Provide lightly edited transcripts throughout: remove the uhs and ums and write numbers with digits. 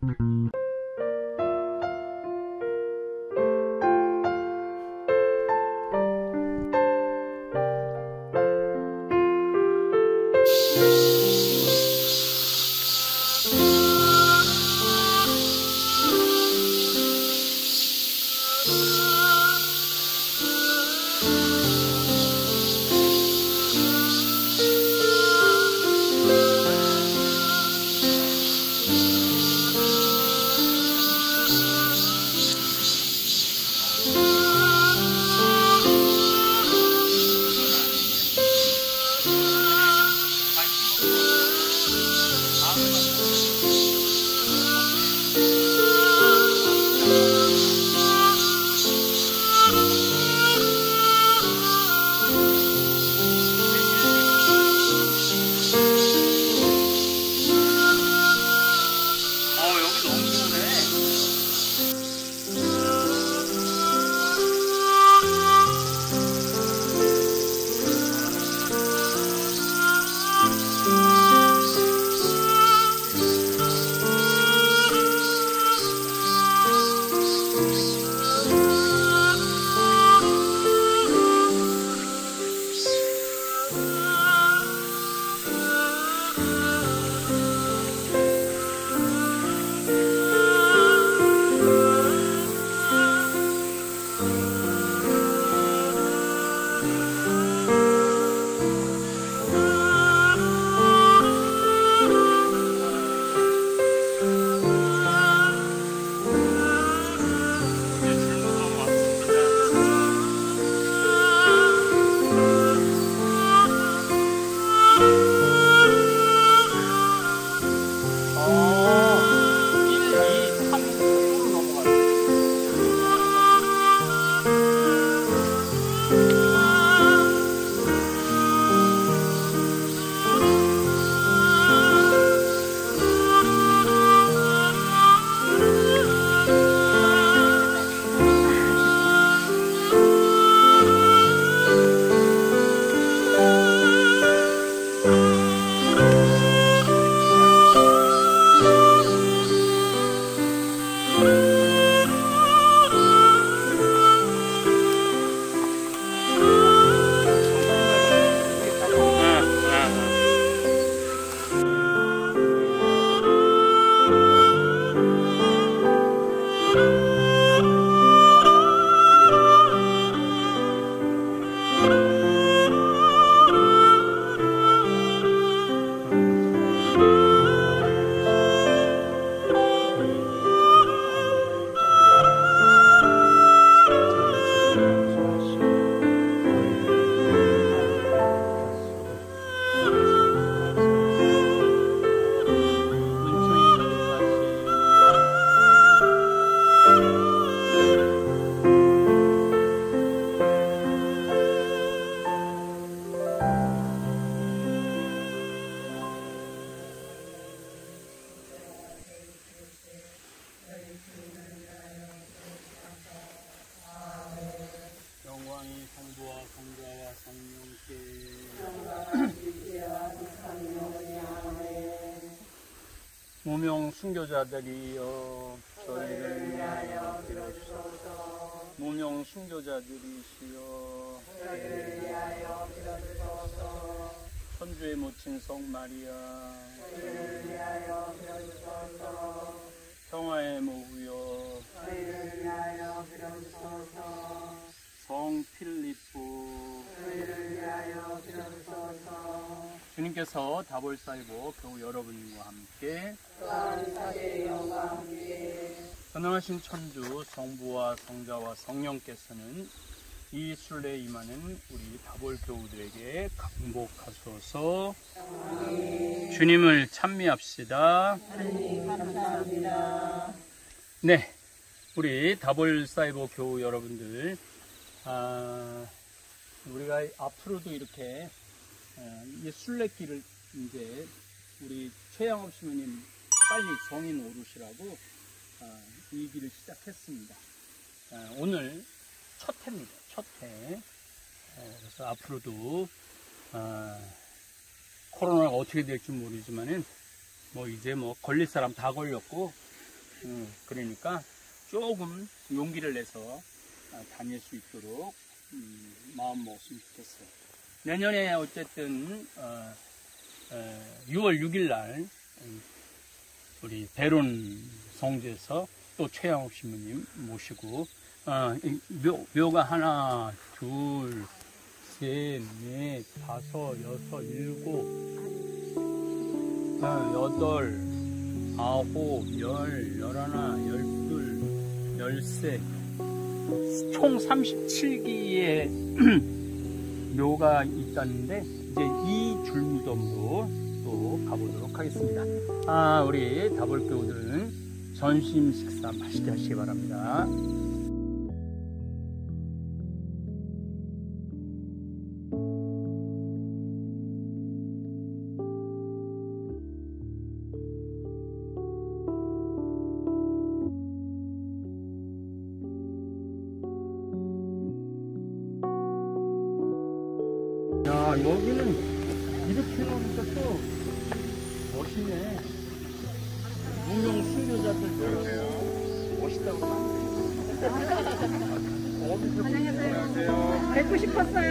영광이 성부와 성자와 성령께 무명 순교자들이여 저희를 위하여 빌어주소서. 무명 순교자들이시여 저희를 위하여 빌어주소서. 천주의 모친 성 마리아 저희를 위하여 빌어주소서. 평화의 모후여 저희를 위하여 빌어주소서. 성 필리포 저희를 위하여 빌어주소서. 주님께서 다볼사이보 교우 여러분과 함께 또한 사제의 영과 함께 전능하신 천주 성부와 성자와 성령께서는 이 순례에 임하는 우리 다볼 교우들에게 강복하소서. 아멘. 주님을 찬미합시다. 하나님 감사합니다. 네, 우리 다볼사이보 교우 여러분들, 우리가 앞으로도 이렇게 이 순례길을 이제 우리 최양업 신부님 빨리 성인 오르시라고 이 길을 시작했습니다. 오늘 첫 해입니다. 첫 해. 그래서 앞으로도 코로나가 어떻게 될지 모르지만은 뭐 이제 뭐 걸릴 사람 다 걸렸고 그러니까 조금 용기를 내서 다닐 수 있도록 마음 먹었으면 좋겠어요. 내년에 어쨌든 6월 6일 날 우리 대론 성지에서 또 최양욱 신부님 모시고 묘가 하나, 둘, 셋, 넷, 다섯, 여섯, 일곱, 여덟, 아홉, 열, 열하나, 열둘, 열세, 총 37기의 묘가 있다는데 이제 이 줄무덤으로 또 가보도록 하겠습니다. 우리 다볼교우들은 점심 식사 맛있게 하시기 바랍니다. 야, 여기는 이렇게 해놓으니까 또 멋있네. 무명 수료자들 멋있다고 안녕하세요. 뵙고 싶었어요.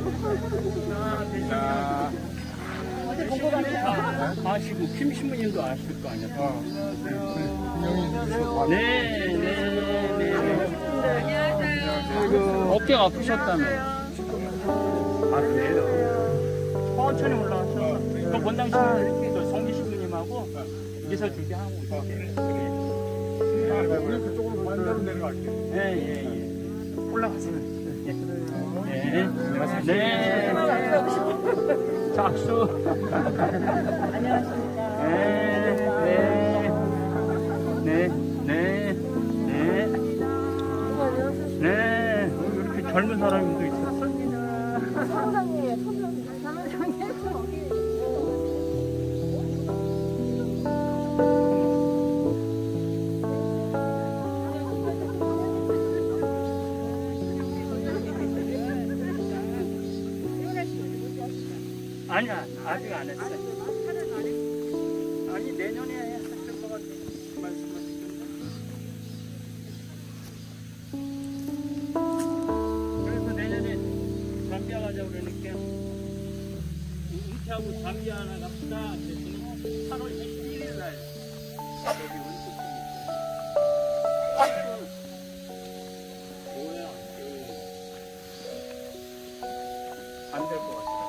어제 보고 가네요. 아시고 김 신부님도 아실 거 아니야. 안녕하세요. 네. 안녕하세요. 어깨가 아프셨다며. 그래요? 천천히 올라가셔서 그 원당 신부님, 성기 신부님하고 기사 준비하고 있을게요. 우리 그쪽으로 반대로 내려갈게요. 예. 올라가세요. 네. 작수. 안녕하십니까. 네. 이렇게 젊은 사람도 있었어. 선장님. 아니야, 아직 안 했어. 아니, 내년에 했을 것 같아. 말씀하시던데. 그래서 내년에 잠비아 가자고 그러니까, 은퇴하고 잠비아 하나 갑시다. 그랬더니 8월 21일 날, 여기 원투 뭐야, 안 될 것 같아.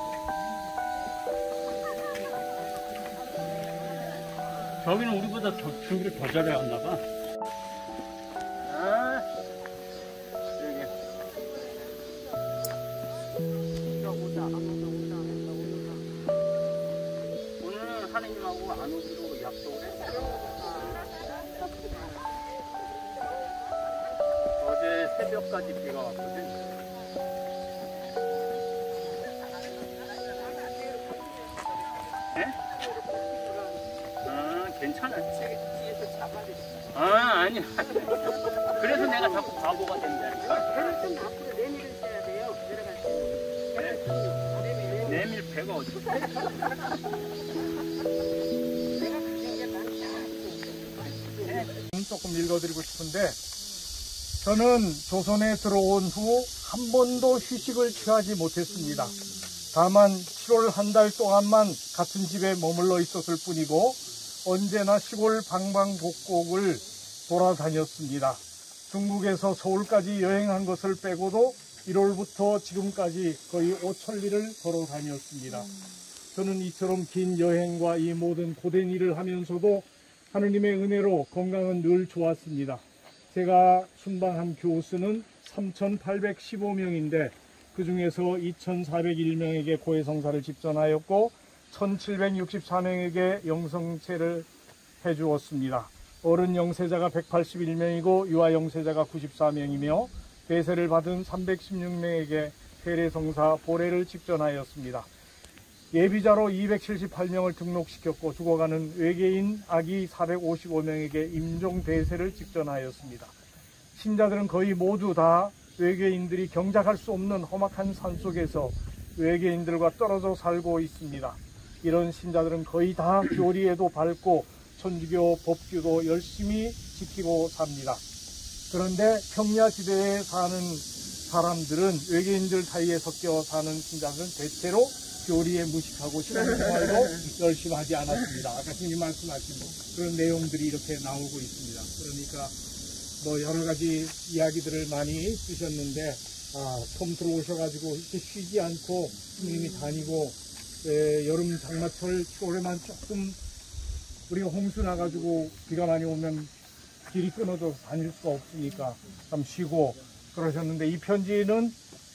저기는 우리보다 준비를 더 잘해왔나 봐. 오늘은 하느님하고 안 오기로 약속을 했어요. 어제 새벽까지 비가 왔거든. 괜찮아. 아니야. 그래서 내가 자꾸 바보가 된다니까. 배를 좀 앞으로 내밀으셔야 돼요. 내려갈 때. 내밀 배가 어디 있어? 내가 가진 게 많지. 조금 읽어드리고 싶은데, 저는 조선에 들어온 후 한 번도 휴식을 취하지 못했습니다. 다만 7월 한 달 동안만 같은 집에 머물러 있었을 뿐이고 언제나 시골 방방곡곡을 돌아다녔습니다. 중국에서 서울까지 여행한 것을 빼고도 1월부터 지금까지 거의 5천리를 걸어 다녔습니다. 저는 이처럼 긴 여행과 이 모든 고된 일을 하면서도 하느님의 은혜로 건강은 늘 좋았습니다. 제가 순방한 교우수는 3,815명인데 그 중에서 2,401명에게 고해성사를 집전하였고 1,764명에게 영성체를 해주었습니다. 어른 영세자가 181명이고 유아 영세자가 94명이며 배세를 받은 316명에게 세례성사 보례를 직전하였습니다. 예비자로 278명을 등록시켰고 죽어가는 외계인 아기 455명에게 임종 대세를 직전하였습니다. 신자들은 거의 모두 다 외계인들이 경작할 수 없는 험악한 산속에서 외계인들과 떨어져 살고 있습니다. 이런 신자들은 거의 다 교리에도 밝고 천주교 법규도 열심히 지키고 삽니다. 그런데 평야지대에 사는 사람들은 외계인들 사이에 섞여 사는 신자들은 대체로 교리에 무식하고 신앙생활도 열심히 하지 않았습니다. 아까 주님 말씀하신 그런 내용들이 이렇게 나오고 있습니다. 그러니까 뭐 여러 가지 이야기들을 많이 쓰셨는데 처음 들어오셔가지고 이렇게 쉬지 않고 주님이 다니고 여름 장마철 10월에만 조금 우리가 홍수 나가지고 비가 많이 오면 길이 끊어져서 다닐 수가 없으니까 좀 쉬고 그러셨는데 이 편지는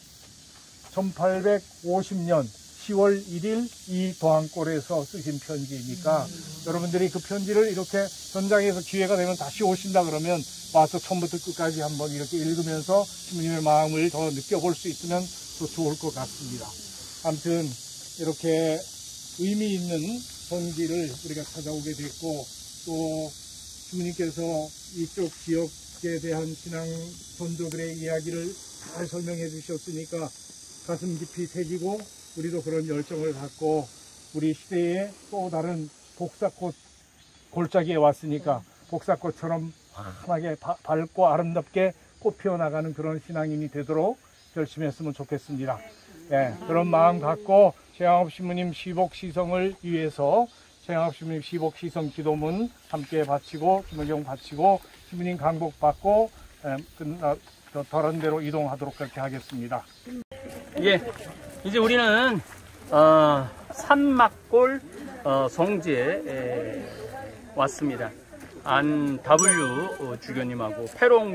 1850년 10월 1일 이 도안골에서 쓰신 편지니까 여러분들이 그 편지를 이렇게 현장에서 기회가 되면 다시 오신다 그러면 와서 처음부터 끝까지 한번 이렇게 읽으면서 주님의 마음을 더 느껴볼 수 있으면 더 좋을 것 같습니다. 아무튼 이렇게 의미 있는 성지를 우리가 찾아오게 됐고 또 주님께서 이쪽 지역에 대한 신앙 선조들의 이야기를 잘 설명해 주셨으니까 가슴 깊이 새기고 우리도 그런 열정을 갖고 우리 시대에 또 다른 복사꽃 골짜기에 왔으니까 복사꽃처럼 환하게 밝고 아름답게 꽃 피어나가는 그런 신앙인이 되도록 열심히 했으면 좋겠습니다. 네, 그런 마음 갖고 최양업 신부님 시복시성을 위해서 최양업 신부님 시복시성 기도문 함께 바치고 김의경 바치고 신부님 강복 받고 다른 데로 이동하도록 그렇게 하겠습니다. 예, 이제 우리는 산막골 성지에 왔습니다. 안 W 주교님하고 패롱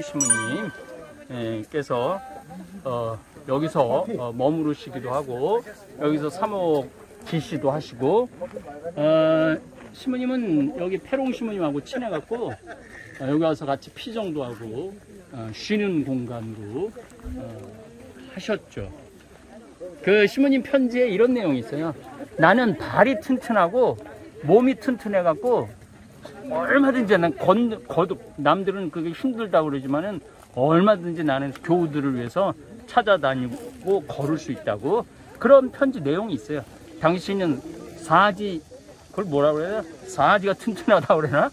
신부님께서 여기서 머무르시기도 하고 여기서 사목 기시도 하시고 신부님은 여기 패롱 신부님하고 친해갖고 여기 와서 같이 피정도 하고 쉬는 공간으로 하셨죠. 그 신부님 편지에 이런 내용이 있어요. 나는 발이 튼튼하고 몸이 튼튼해갖고 얼마든지 난 남들은 그게 힘들다고 그러지만은 얼마든지 나는 교우들을 위해서 찾아다니고 걸을 수 있다고 그런 편지 내용이 있어요. 당신은 사지 그걸 뭐라 그래요? 사지가 튼튼하다고 그러나?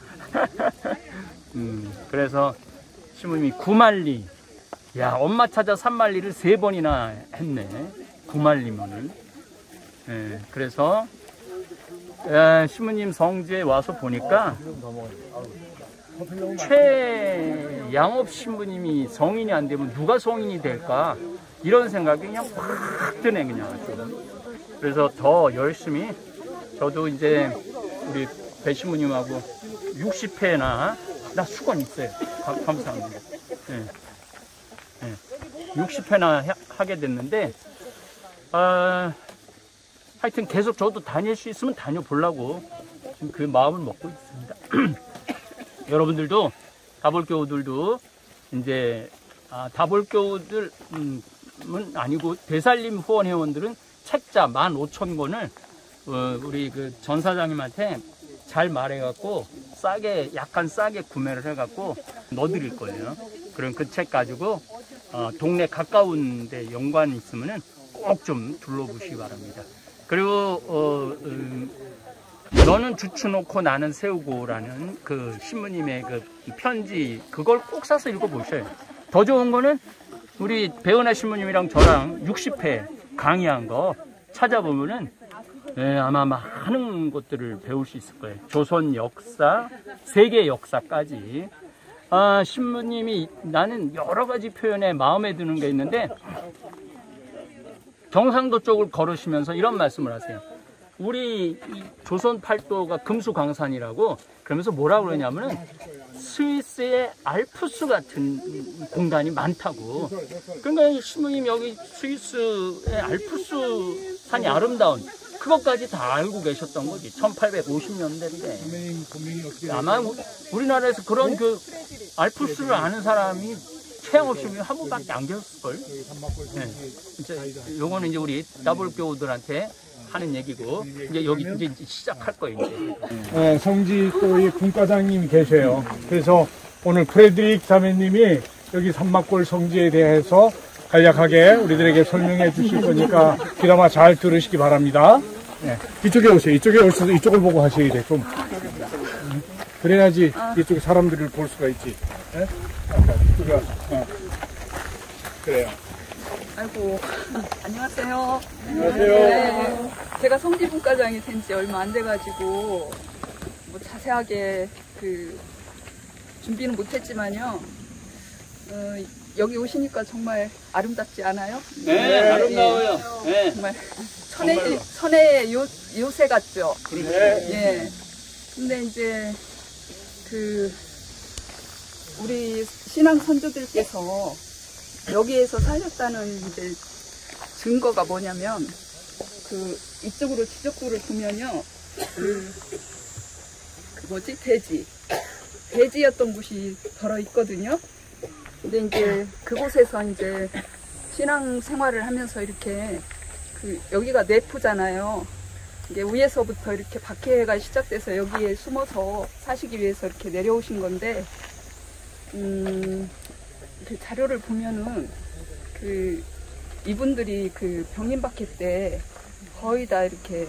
그래서 신부님이 9만리 야 엄마 찾아 3만리를 3번이나 했네. 9만리면은 그래서 신부님 성지에 와서 보니까 최양업 신부님이 성인이 안 되면 누가 성인이 될까 이런 생각이 그냥 확 드네 그냥. 그래서 더 열심히 저도 이제 우리 배 신부님하고 60회나 나 수건 있어요. 감사합니다. 60회나 하게 됐는데 하여튼 계속 저도 다닐 수 있으면 다녀보려고 지금 그 마음을 먹고 있습니다. 여러분들도 다볼교우들도 이제 다볼교우들은 아니고 대살림 후원 회원들은 책자 15,000권을 우리 그 전 사장님한테 잘 말해갖고 약간 싸게 구매를 해갖고 넣어드릴 거예요. 그럼 그 책 가지고 동네 가까운데 연관이 있으면은 꼭 좀 둘러보시기 바랍니다. 그리고 너는 주추 놓고 나는 세우고라는 그 신부님의 그 편지 그걸 꼭 사서 읽어보셔요. 더 좋은 거는 우리 배은하 신부님이랑 저랑 60회 강의한 거 찾아보면은 아마 많은 것들을 배울 수 있을 거예요. 조선 역사, 세계 역사까지. 신부님이 나는 여러 가지 표현에 마음에 드는 게 있는데 경상도 쪽을 걸으시면서 이런 말씀을 하세요. 우리 조선 팔도가 금수강산이라고 그러면서 뭐라고 그러냐면은 스위스의 알프스 같은 공간이 많다고. 그러니까 신부님 여기 스위스의 알프스 산이 아름다운 그것까지 다 알고 계셨던 거지. 1850년대인데 아마 우리나라에서 그런 그 알프스를 아는 사람이 최양업 신부님 한 분밖에 안 계셨을걸. 요거는 이제 우리 다볼교우들한테 하는 얘기고 이제 여기 이제 시작할 거예요. 이제. 성지 또 이 분과장님 계셔요. 그래서 오늘 프레드릭 자매님이 여기 산막골 성지에 대해서 간략하게 우리들에게 설명해 주실 거니까 귀담아 잘 들으시기 바랍니다. 이쪽에 오세요. 이쪽에 오셔서 이쪽을 보고 하셔야 돼. 좀. 그래야지 이쪽 사람들을 볼 수가 있지. 예? 아까 그가 그래요. 아이고, 안녕하세요. 안녕하세요. 네, 제가 성지분과장이 된 지 얼마 안 돼가지고, 뭐 자세하게 준비는 못했지만요. 여기 오시니까 정말 아름답지 않아요? 네, 아름다워요. 네. 정말 천혜의 요새 같죠? 그렇죠. 예. 근데 이제 우리 신앙 선조들께서 여기에서 사셨다는 이제 증거가 뭐냐면 이쪽으로 지적도를 보면요. 대지였던 곳이 덜어 있거든요. 근데 이제 그곳에서 이제 신앙 생활을 하면서 이렇게 여기가 내포잖아요. 이게 위에서부터 이렇게 박해가 시작돼서 여기에 숨어서 사시기 위해서 이렇게 내려오신 건데, 그 자료를 보면은 이분들이 병인 박해 때 거의 다 이렇게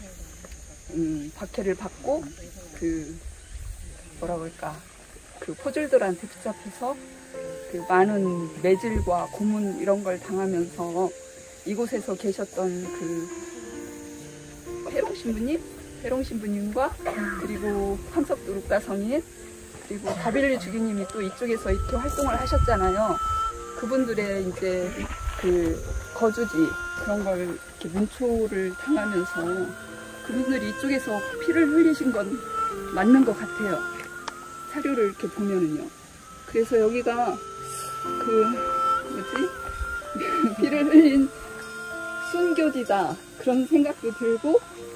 박해를 받고 포졸들한테 붙잡혀서 많은 매질과 고문 이런 걸 당하면서 이곳에서 계셨던 페롱 신부님과 그리고 황석도 룩가성인 그리고 바빌리 주교님이 또 이쪽에서 이렇게 활동을 하셨잖아요. 그분들의 이제 거주지 그런 걸 이렇게 문초를 당하면서 그분들이 이쪽에서 피를 흘리신 건 맞는 것 같아요. 사료를 이렇게 보면은요. 그래서 여기가 피를 흘린 순교지다 그런 생각도 들고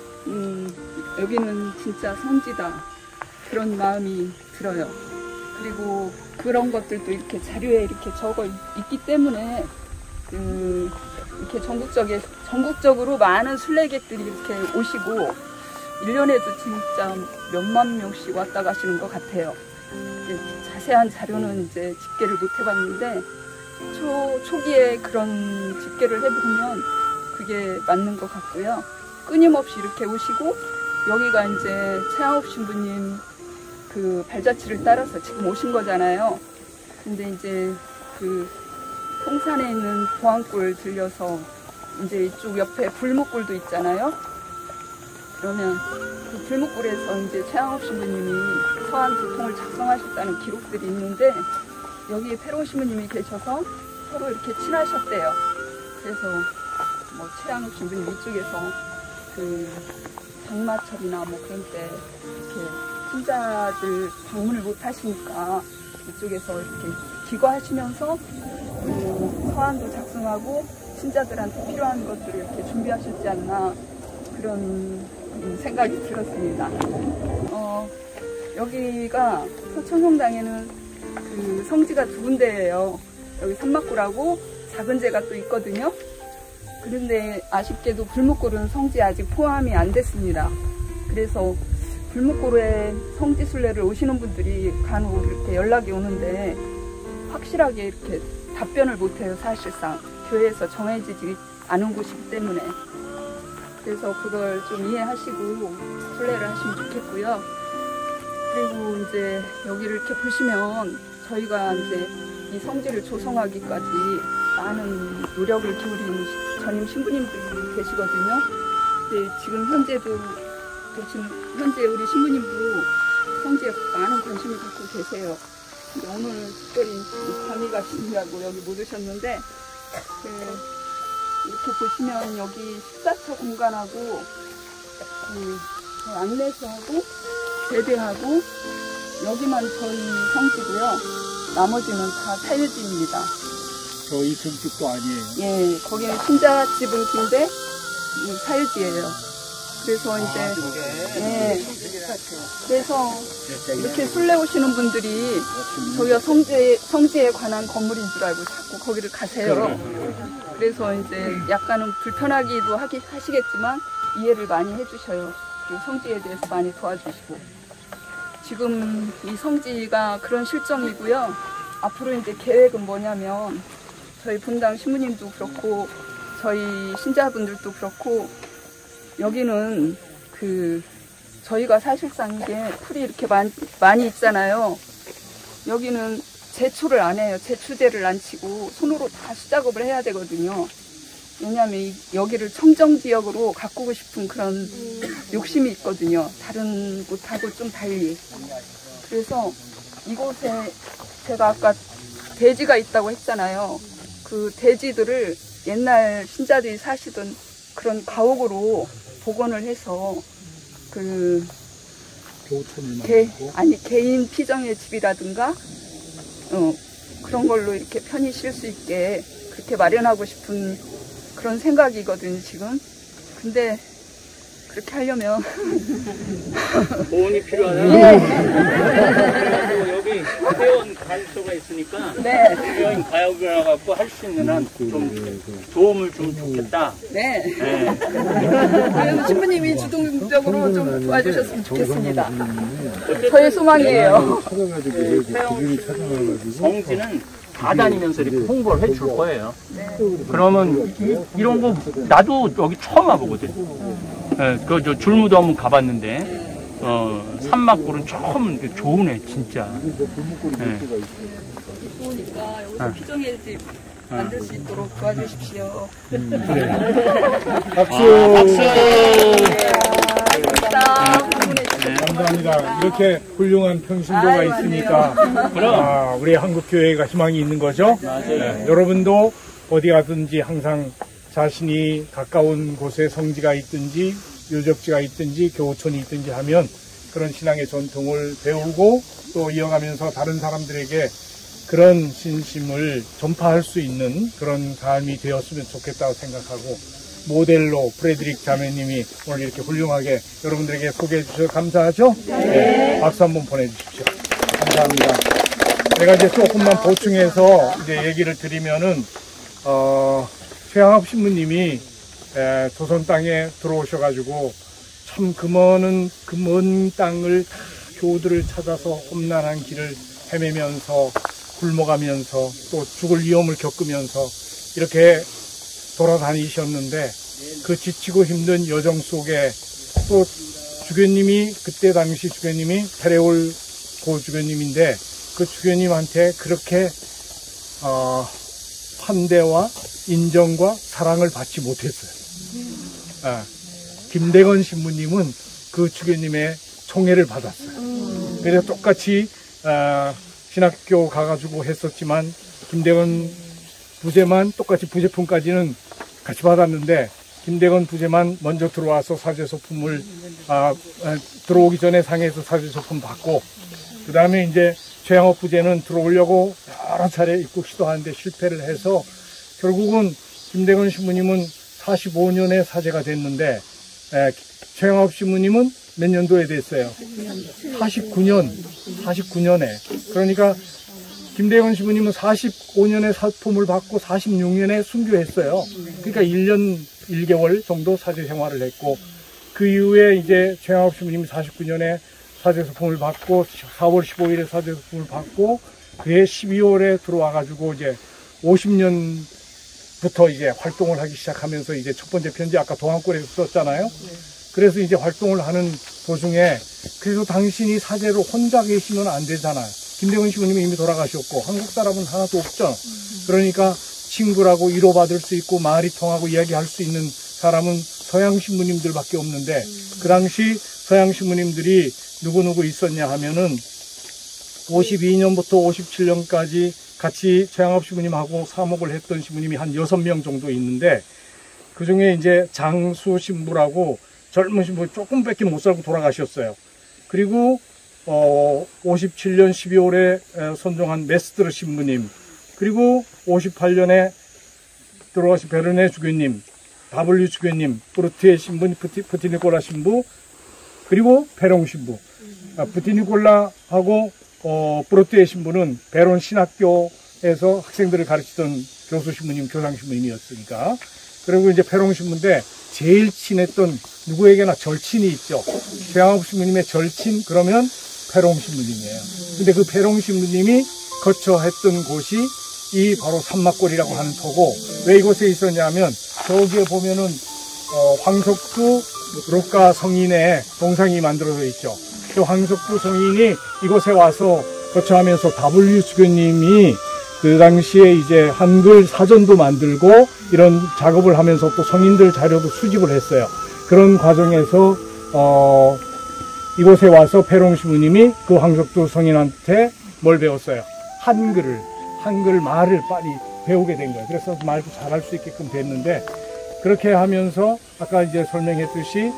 여기는 진짜 성지다 그런 마음이 들어요. 그리고 그런 것들도 이렇게 자료에 이렇게 적어 있기 때문에 이렇게 전국적으로 많은 순례객들이 이렇게 오시고 1년에도 진짜 몇만 명씩 왔다 가시는 것 같아요. 자세한 자료는 이제 집계를 못 해봤는데 초기에 그런 집계를 해보면 그게 맞는 것 같고요. 끊임없이 이렇게 오시고 여기가 이제 최양옥 신부님 발자취를 따라서 지금 오신 거잖아요. 근데 이제 송산에 있는 보안골 들려서 이제 이쪽 옆에 불목골도 있잖아요. 그러면 불목골에서 이제 최양옥 신부님이 서한 두 통을 작성하셨다는 기록들이 있는데 여기에 페롱 신부님이 계셔서 서로 이렇게 친하셨대요. 그래서 뭐 최양옥 신부님 이쪽에서 장마철이나 뭐 그런 때 이렇게 신자들 방문을 못 하시니까 이쪽에서 이렇게 기거하시면서 서한도 작성하고 신자들한테 필요한 것들을 이렇게 준비하셨지 않나 그런 생각이 들었습니다. 여기가 서천성당에는 성지가 두 군데예요. 여기 산막골하고 작은 제가 또 있거든요. 그런데 아쉽게도 불목골은 성지에 아직 포함이 안 됐습니다. 그래서 불목골에 성지순례를 오시는 분들이 간혹 이렇게 연락이 오는데 확실하게 이렇게 답변을 못해요. 사실상 교회에서 정해지지 않은 곳이기 때문에. 그래서 그걸 좀 이해하시고 순례를 하시면 좋겠고요. 그리고 이제 여기를 이렇게 보시면 저희가 이제 이 성지를 조성하기까지 많은 노력을 기울인 전임 신부님들이 계시거든요. 근데 지금 현재 우리 신부님도 성지에 많은 관심을 갖고 계세요. 근데 오늘 특별히 밤이 가시느라고 여기 못 오셨는데 이렇게 보시면 여기 식사처 공간하고 안내소하고 재배하고 여기만 저희 성지고요. 나머지는 다 사유지입니다. 저희 등집도 아니에요. 예, 거기는 신자집은 긴데 사유지예요. 그래서 이제 그래서 이렇게 순례 오시는 분들이 저희가 성지에 관한 건물인 줄 알고 자꾸 거기를 가세요. 그래서 이제 약간은 불편하기도 하시겠지만 이해를 많이 해주셔요. 성지에 대해서 많이 도와주시고 지금 이 성지가 그런 실정이고요. 앞으로 이제 계획은 뭐냐면 저희 분당 신부님도 그렇고 저희 신자분들도 그렇고 여기는 저희가 사실상 이게 풀이 이렇게 많이 있잖아요. 여기는 제초를 안 해요. 제초제를 안 치고 손으로 다 수작업을 해야 되거든요. 왜냐하면 여기를 청정지역으로 가꾸고 싶은 그런 욕심이 있거든요. 다른 곳하고 좀 달리. 그래서 이곳에 제가 아까 돼지가 있다고 했잖아요. 그 돼지들을 옛날 신자들이 사시던 그런 가옥으로 복원을 해서 그 개인 피정의 집이라든가 그런 걸로 이렇게 편히 쉴 수 있게 그렇게 마련하고 싶은 그런 생각이거든요, 지금. 근데 그렇게 하려면 보온이 필요하다. 네. 그래가지고 여기 회원 가입소가 있으니까 네. 회원 가입을 해갖고 할 수 있는 한 좀 도움을 주면 좋겠다. 네. 네. 그래서 신부님이 주동적으로 좀 도와주셨으면 좋겠습니다. 저의 소망이에요. 성지는 다 다니면서 이렇게 홍보를 해줄 거예요. 그러면 이런 거 나도 여기 처음 와보거든. 네, 저 줄무도 한번 가봤는데 산막골은 처음 좋으네 진짜. 네. 좋으니까 여기서 피정의 집 만들 수 있도록 도와주십시오. 박수. 박수. 감사합니다. 이렇게 훌륭한 평신도가 있으니까 우리 한국교회가 희망이 있는 거죠. 네, 여러분도 어디 가든지 항상 자신이 가까운 곳에 성지가 있든지 유적지가 있든지 교우촌이 있든지 하면 그런 신앙의 전통을 배우고 또 이어가면서 다른 사람들에게 그런 신심을 전파할 수 있는 그런 삶이 되었으면 좋겠다고 생각하고, 모델로 프레드릭 자매님이 오늘 이렇게 훌륭하게 여러분들에게 소개해 주셔서 감사하죠? 네. 박수 한번 보내주십시오. 감사합니다. 제가 이제 조금만 보충해서 이제 얘기를 드리면은, 최양업 신부님이 조선 땅에 들어오셔가지고 참 그 먼 땅을 다 교우들을 찾아서 험난한 길을 헤매면서 굶어가면서 또 죽을 위험을 겪으면서 이렇게 돌아다니셨는데, 그 지치고 힘든 여정 속에 또 주교님이, 그때 당시 주교님이 테레올 고 주교님인데 그 주교님한테 그렇게 환대와 인정과 사랑을 받지 못했어요. 김대건 신부님은 그 주교님의 총애를 받았어요. 그래서 똑같이 신학교 가가지고 했었지만 김대건 부제만 똑같이 부제품까지는 같이 받았는데, 김대건 부제만 먼저 들어와서 사제소품을 들어오기 전에 상해에서 사제소품 받고, 그 다음에 이제 최양업 부제는 들어오려고 여러 차례 입국 시도하는데 실패를 해서 결국은 김대건 신부님은 45년에 사제가 됐는데, 최양업 신부님은 몇 년도에 됐어요? 49년에. 그러니까 김대건 신부님은 45년에 사품을 받고 46년에 순교했어요. 그러니까 1년 1개월 정도 사제 생활을 했고, 그 이후에 이제 최양업 신부님이 49년에 사제소품을 받고 4월 15일에 사제소품을 받고 그해 12월에 들어와가지고 이제 50년부터 이제 활동을 하기 시작하면서 이제 첫 번째 편지 아까 동안골에서 썼잖아요. 그래서 이제 활동을 하는 도중에, 그래서 당신이 사제로 혼자 계시면 안 되잖아요. 김대건 신부님이 이미 돌아가셨고 한국 사람은 하나도 없죠. 그러니까 친구라고 위로받을 수 있고 말이 통하고 이야기할 수 있는 사람은 서양 신부님들밖에 없는데, 그 당시 서양 신부님들이 누구누구 있었냐 하면은 52년부터 57년까지 같이 최양업 신부님하고 사목을 했던 신부님이 한 6명 정도 있는데, 그 중에 이제 장수 신부라고 젊은 신부 조금밖에 못 살고 돌아가셨어요. 그리고 57년 12월에 선종한 메스트르 신부님, 그리고 58년에 들어가신 베르네 주교님, W 주교님, 프르티에 신부, 프티니콜라 신부, 그리고 베롱 신부. 프티니콜라하고 프르티에 신부는 베론 신학교에서 학생들을 가르치던 교수 신부님, 교장 신부님이었으니까. 그리고 이제 베롱 신부인데 제일 친했던, 누구에게나 절친이 있죠. 최양업 신부님의 절친, 그러면 베롱 신부님이에요. 근데 그 베롱 신부님이 거처했던 곳이 이 바로 산막골이라고 하는 터고, 왜 이곳에 있었냐면 저기에 보면은 황석수 록가 성인의 동상이 만들어져 있죠. 그 황석두 성인이 이곳에 와서 거처하면서 W 수교님이 그 당시에 이제 한글 사전도 만들고 이런 작업을 하면서 또 성인들 자료도 수집을 했어요. 그런 과정에서 이곳에 와서 패롱 시부님이 그 황석두 성인한테 뭘 배웠어요? 한글 말을 빨리 배우게 된 거예요. 그래서 말도 잘할 수 있게끔 됐는데, 그렇게 하면서 아까 이제 설명했듯이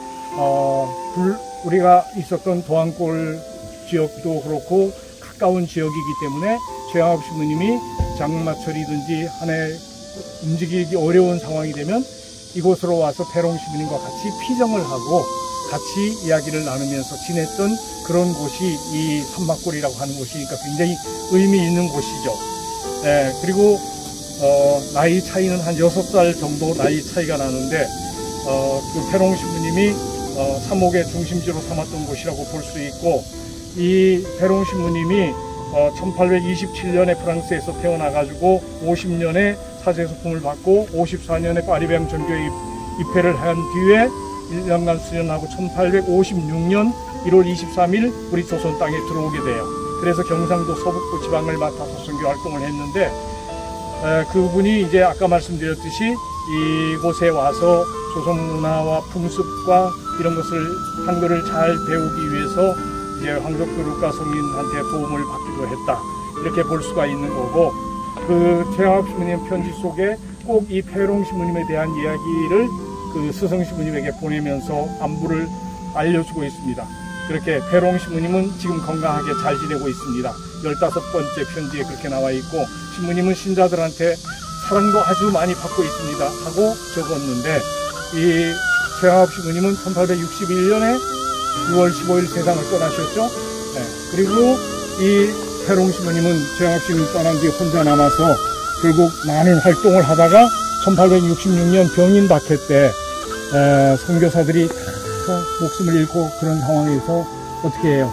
우리가 있었던 도안골 지역도 그렇고 가까운 지역이기 때문에 최양업 신부님이 장마철이든지 한 해 움직이기 어려운 상황이 되면 이곳으로 와서 패롱 시부님과 같이 피정을 하고 같이 이야기를 나누면서 지냈던 그런 곳이 이 삼막골이라고 하는 곳이니까 굉장히 의미 있는 곳이죠. 그리고 나이 차이는 한 6살 정도 나이 차이가 나는데 그 패롱 신부님이 삼옥의 중심지로 삼았던 곳이라고 볼 수 있고, 이 패롱 신부님이 1827년에 프랑스에서 태어나가지고 50년에 사제소품을 받고 54년에 파리뱀 전교에 입회를 한 뒤에 1년간 수련하고 1856년 1월 23일 우리 조선 땅에 들어오게 돼요. 그래서 경상도 서북부 지방을 맡아서 선교 활동을 했는데, 그분이 이제 아까 말씀드렸듯이 이곳에 와서 조선 문화와 풍습과 이런 것을 한글을 잘 배우기 위해서 이제 황석두 록가 성인한테 도움을 받기도 했다, 이렇게 볼 수가 있는 거고, 그 최양업 신부님 편지 속에 꼭 이 패롱 신부님에 대한 이야기를 그 스승 신부님에게 보내면서 안부를 알려주고 있습니다. 그렇게 패롱 신부님은 지금 건강하게 잘 지내고 있습니다. 15번째 편지에 그렇게 나와 있고, 신부님은 신자들한테 사랑도 아주 많이 받고 있습니다 하고 적었는데, 이 최양업 신부님은 1861년에 6월 15일 세상을 떠나셨죠. 그리고 이 패롱 신부님은 최양업 신부님 떠난 뒤에 혼자 남아서 결국 많은 활동을 하다가 1866년 병인 박해 때 선교사들이 다 목숨을 잃고 그런 상황에서 어떻게 해요?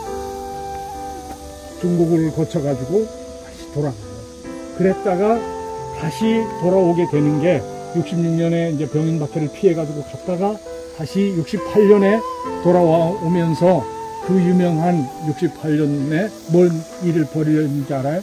중국을 거쳐가지고 다시 돌아가요. 그랬다가 다시 돌아오게 되는 게 66년에 이제 병인 박해를 피해가지고 갔다가 다시 68년에 돌아오면서 그 유명한 68년에 뭔 일을 벌이는지 알아요?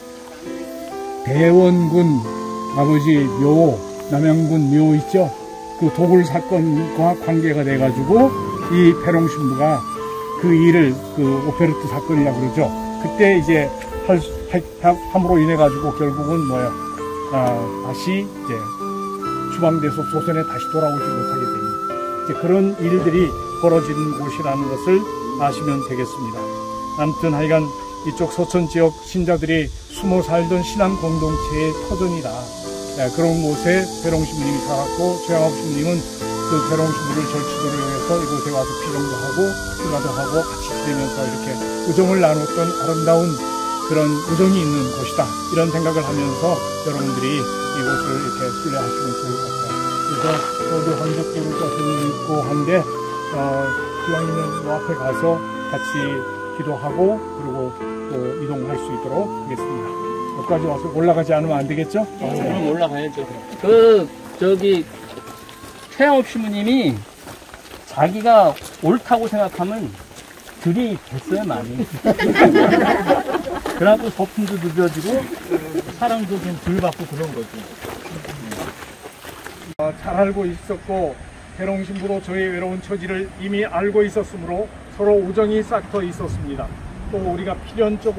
대원군 아버지 묘, 남양군 묘 있죠? 그 도굴 사건과 관계가 돼가지고 이 패롱 신부가 그 일을 그 오페르트 사건이라고 그러죠. 그때 이제 함으로 인해 가지고 결국은 뭐예요? 다시 이제 추방돼서 조선에 다시 돌아오지 못하게 됩니다. 이제 그런 일들이 벌어지는 곳이라는 것을 아시면 되겠습니다. 아무튼 하여간 이쪽 서천 지역 신자들이 숨어 살던 신앙 공동체의 터전이다. 그런 곳에 패롱 신부님이 살았고, 최양업 신부님은 그 패롱 신부를 절치도로 이용해서 이곳에 와서 피정도 하고 휴가도 하고 같이 지내면서 이렇게 우정을 나눴던 아름다운 그런 우정이 있는 곳이다, 이런 생각을 하면서 여러분들이 이곳을 이렇게 순례하시면 좋을 것 같아요. 그래서 모두 황석도를 가서 있고 한데 기왕이면 요 앞에 가서 같이 기도하고 그리고 또 이동할 수 있도록 하겠습니다. 여기까지 와서 올라가지 않으면 안 되겠죠? 그럼 올라가야죠. 저기 최양업 신부님이 자기가 옳다고 생각하면 들이 됐어요, 많이. 그래갖고 거품도 늦어지고 사랑도 좀 덜 받고 그런 거죠. 잘 알고 있었고, 패롱 신부도 저의 외로운 처지를 이미 알고 있었으므로 서로 우정이 싹터 있었습니다. 또 우리가 필연적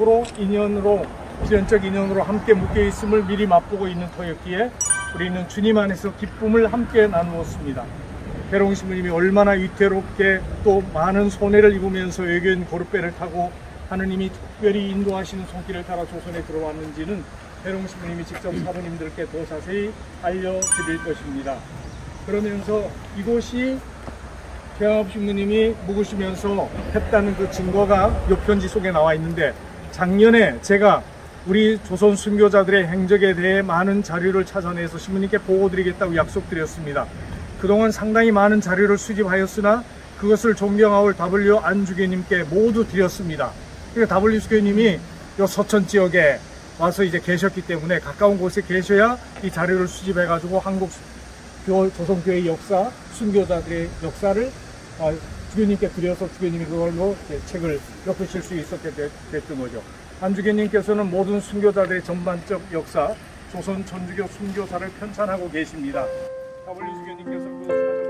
인연으로 함께 묶여 있음을 미리 맛보고 있는 터였기에 우리는 주님 안에서 기쁨을 함께 나누었습니다. 패롱 신부님이 얼마나 위태롭게 또 많은 손해를 입으면서 외교인 고르배를 타고 하느님이 특별히 인도하시는 손길을 따라 조선에 들어왔는지는 패롱 신부님이 직접 사부님들께 더 자세히 알려드릴 것입니다. 그러면서 이곳이 최양업 신부님이 묵으시면서 했다는 그 증거가 이 편지 속에 나와 있는데, 작년에 제가 우리 조선 순교자들의 행적에 대해 많은 자료를 찾아내서 신부님께 보고드리겠다고 약속드렸습니다. 그동안 상당히 많은 자료를 수집하였으나 그것을 존경하올 W 안주교님께 모두 드렸습니다. 그러니까 W 수교님이 이 서천 지역에 와서 이제 계셨기 때문에 가까운 곳에 계셔야 이 자료를 수집해가지고 한국 조선교회의 역사, 순교자들의 역사를 주교님께 드려서 주교님이 그걸로 책을 엮으실 수 있었게 됐던 거죠. 안주교님께서는 모든 순교자들의 전반적 역사, 조선 천주교 순교사를 편찬하고 계십니다. W 주교님께서 그 사전들을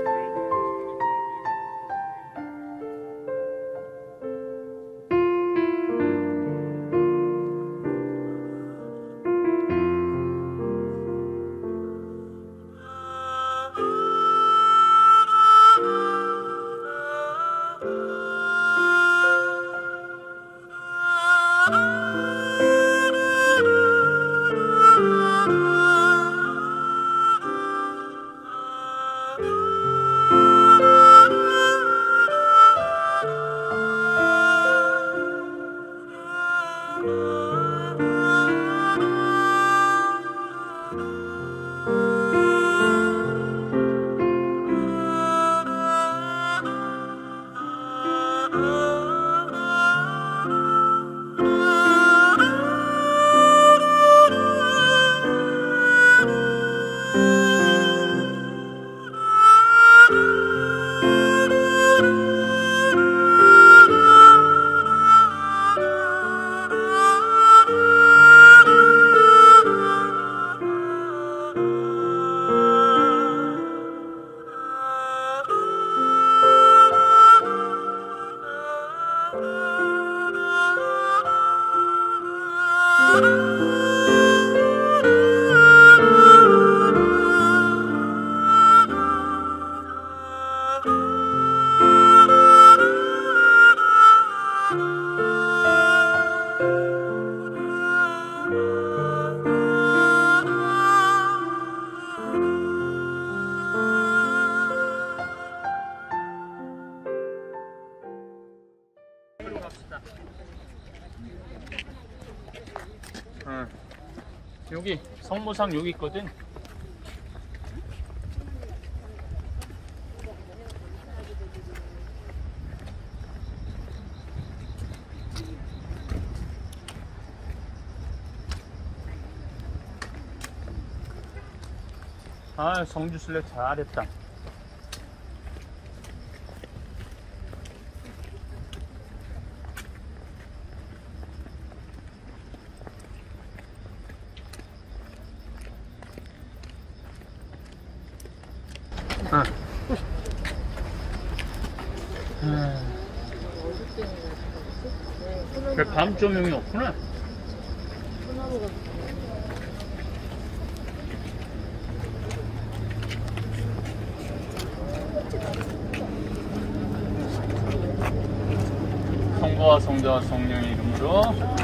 여기 성모상 여기 있거든. 아, 성주순례 잘했다. 그래, 밤 조명이 없구나. 성부와 성자와 성령의 이름으로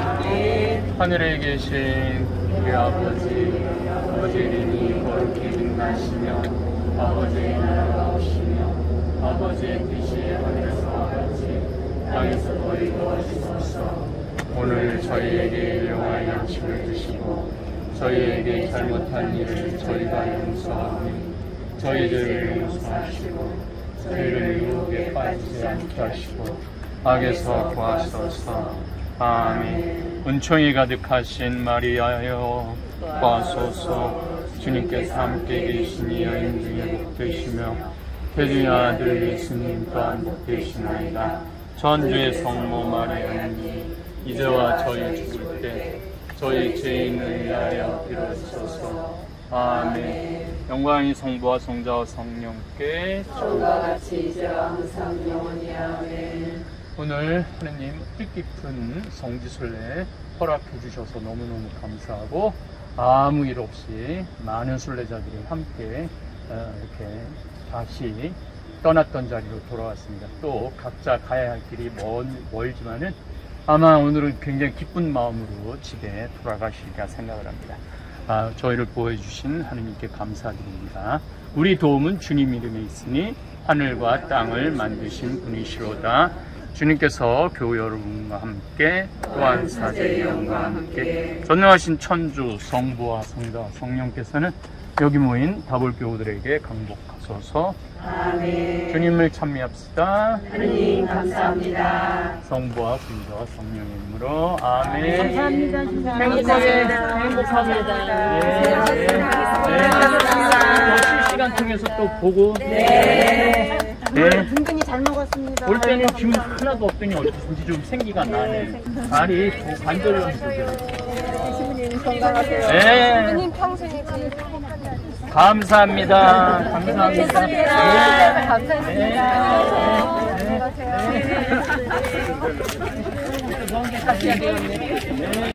하늘에 계신 우리 아버지, 아버지의 이름이 거룩히 빛나시며 아버지의 나라가 오시며 아버지의 뜻이 하늘에서 같이 땅에서도 이루어지소서. 오늘 저희에게 일용할 양식을 주시고 저희에게 잘못한 일을 저희가 용서하니 저희들을 용서하시고 저희를 유혹에 빠지지 않게 하시고 악에서 구하소서. 아멘. 은총이 가득하신 마리아여 구하소서. 주님께서 함께 계시니 여인 중에 복되시며 태중의 아들 예수님 또한 복되시나이다. 전주의 성모 마리아님 이제와 저희 죽을 때 저희 죄인을 위하여 빌어주소서. 아멘. 영광이 성부와 성자와 성령께 처음과 같이 이제와 항상 영원히 아멘. 오늘 하느님 뜻깊은 성지순례 허락해 주셔서 너무너무 감사하고 아무 일 없이 많은 순례자들이 함께 이렇게 다시 떠났던 자리로 돌아왔습니다. 또 각자 가야 할 길이 멀지만은 아마 오늘은 굉장히 기쁜 마음으로 집에 돌아가시리라 생각을 합니다. 저희를 보호해주신 하느님께 감사드립니다. 우리 도움은 주님 이름에 있으니 하늘과 땅을 만드신 분이시로다. 주님께서 교우 여러분과 함께 또한 사제의 영과 함께 전능하신 천주 성부와 성자 성령께서는 여기 모인 다볼교우들에게 강복하소서. 아멘. 주님을 찬미합시다. 하느님 감사합니다. 성부와 성자와 성령의 이름으로 아멘. 감사합니다. 행복합니다. 행복합니다. 또 실시간 통해서 또 보고 네. 네. 든든히 잘 먹었어요. 고맙습니다. 올 때는 기운 하나도 없더니 어쩐지 좀 생기가 나네. 말이 관절염. 시부님 건강하세요. 네. 시부님 평생에 제일 감사합니다. 감사합니다. 네. 감사합니다. 네.